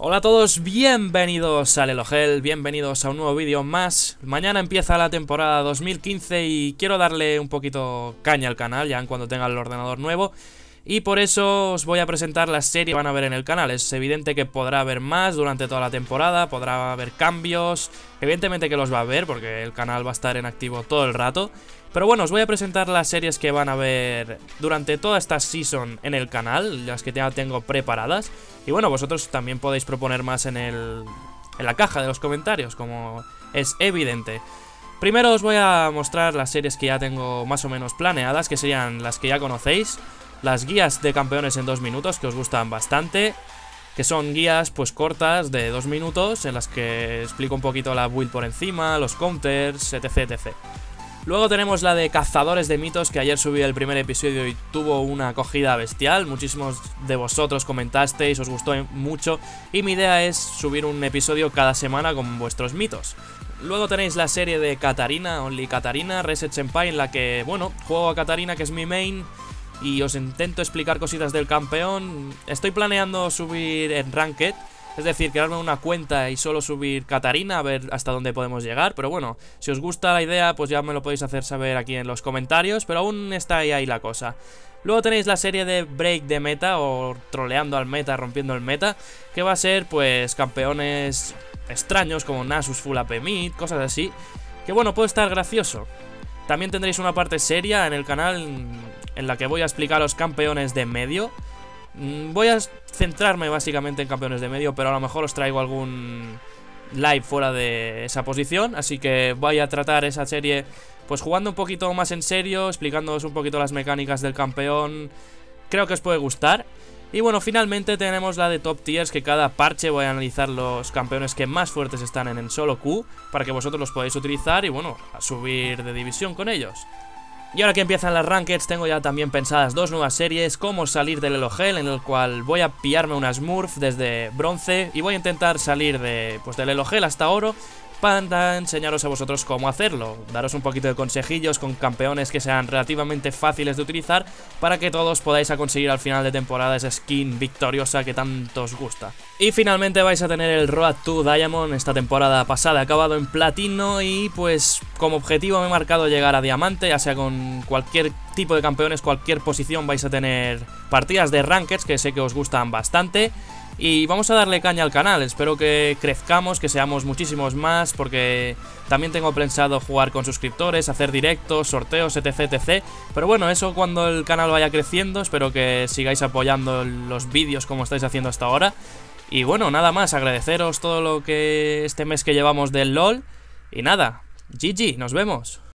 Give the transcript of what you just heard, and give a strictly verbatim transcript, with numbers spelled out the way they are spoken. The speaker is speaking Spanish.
Hola a todos, bienvenidos al Elogel, bienvenidos a un nuevo vídeo más. Mañana empieza la temporada dos mil quince y quiero darle un poquito caña al canal, ya en cuando tenga el ordenador nuevo. Y por eso os voy a presentar las series que van a ver en el canal. Es evidente que podrá haber más durante toda la temporada, podrá haber cambios. Evidentemente que los va a haber porque el canal va a estar en activo todo el rato. Pero bueno, os voy a presentar las series que van a ver durante toda esta season en el canal, las que ya tengo preparadas. Y bueno, vosotros también podéis proponer más en, el, en la caja de los comentarios, como es evidente. Primero os voy a mostrar las series que ya tengo más o menos planeadas, que serían las que ya conocéis. Las guías de campeones en dos minutos, que os gustan bastante. Que son guías pues cortas de dos minutos, en las que explico un poquito la build por encima, los counters, etc, etcétera. Luego tenemos la de Cazadores de Mitos, que ayer subí el primer episodio y tuvo una acogida bestial. Muchísimos de vosotros comentasteis, os gustó mucho. Y mi idea es subir un episodio cada semana con vuestros mitos. Luego tenéis la serie de Katarina, Only Katarina, Reset Senpai, en la que, bueno, juego a Katarina, que es mi main, y os intento explicar cositas del campeón. Estoy planeando subir en Ranked, es decir, crearme una cuenta y solo subir Katarina, a ver hasta dónde podemos llegar. Pero bueno, si os gusta la idea, pues ya me lo podéis hacer saber aquí en los comentarios. Pero aún está ahí, ahí la cosa. Luego tenéis la serie de Break the Meta, o troleando al meta, rompiendo el meta, que va a ser pues campeones extraños como Nasus Full A P Mid, cosas así. Que bueno, puede estar gracioso. También tendréis una parte seria en el canal en la que voy a explicar los campeones de medio. Voy a centrarme básicamente en campeones de medio, pero a lo mejor os traigo algún live fuera de esa posición. Así que voy a tratar esa serie pues jugando un poquito más en serio, explicándoos un poquito las mecánicas del campeón. Creo que os puede gustar. Y bueno, finalmente tenemos la de Top Tiers, que cada parche voy a analizar los campeones que más fuertes están en el solo Q, para que vosotros los podáis utilizar y bueno, a subir de división con ellos. Y ahora que empiezan las Rankeds, tengo ya también pensadas dos nuevas series: cómo salir del Elogel, en el cual voy a pillarme una Smurf desde bronce y voy a intentar salir de, pues, del Elogel hasta oro, para enseñaros a vosotros cómo hacerlo, daros un poquito de consejillos con campeones que sean relativamente fáciles de utilizar, para que todos podáis a conseguir al final de temporada esa skin victoriosa que tanto os gusta. Y finalmente vais a tener el Road to Diamond. Esta temporada pasada he acabado en platino y pues como objetivo me he marcado llegar a diamante, ya sea con cualquier tipo de campeones, cualquier posición. Vais a tener partidas de rankeds que sé que os gustan bastante. Y vamos a darle caña al canal, espero que crezcamos, que seamos muchísimos más, porque también tengo pensado jugar con suscriptores, hacer directos, sorteos, etc, etcétera. Pero bueno, eso cuando el canal vaya creciendo. Espero que sigáis apoyando los vídeos como estáis haciendo hasta ahora. Y bueno, nada más, agradeceros todo lo que este mes que llevamos del LOL. Y nada, G G, nos vemos.